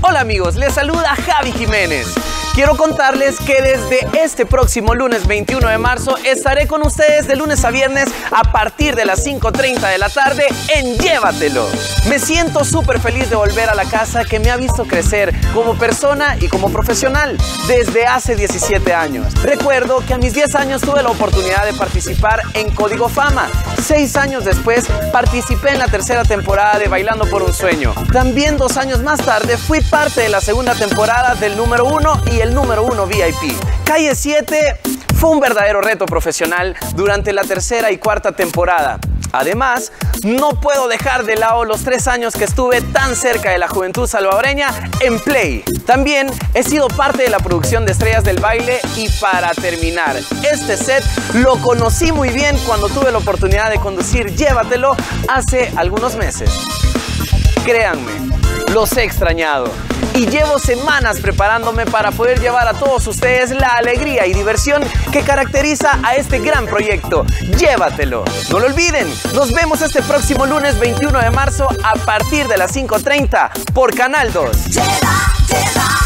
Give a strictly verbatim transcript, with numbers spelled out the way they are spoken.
Hola amigos, les saluda Javi Jiménez. Quiero contarles que desde este próximo lunes veintiuno de marzo estaré con ustedes de lunes a viernes a partir de las cinco treinta de la tarde en Llévatelo. Me siento súper feliz de volver a la casa que me ha visto crecer como persona y como profesional desde hace diecisiete años. Recuerdo que a mis diez años tuve la oportunidad de participar en Código Fama. Seis años después participé en la tercera temporada de Bailando por un Sueño. También dos años más tarde fui parte de la segunda temporada del número uno y el número uno V I P. Calle siete fue un verdadero reto profesional durante la tercera y cuarta temporada. Además, no puedo dejar de lado los tres años que estuve tan cerca de la juventud salvadoreña en Play. También he sido parte de la producción de Estrellas del Baile y para terminar, este set lo conocí muy bien cuando tuve la oportunidad de conducir Llévatelo hace algunos meses. Créanme, los he extrañado y llevo semanas preparándome para poder llevar a todos ustedes la alegría y diversión que caracteriza a este gran proyecto. Llévatelo. No lo olviden, nos vemos este próximo lunes veintiuno de marzo a partir de las cinco treinta por Canal dos. Lleva, lleva.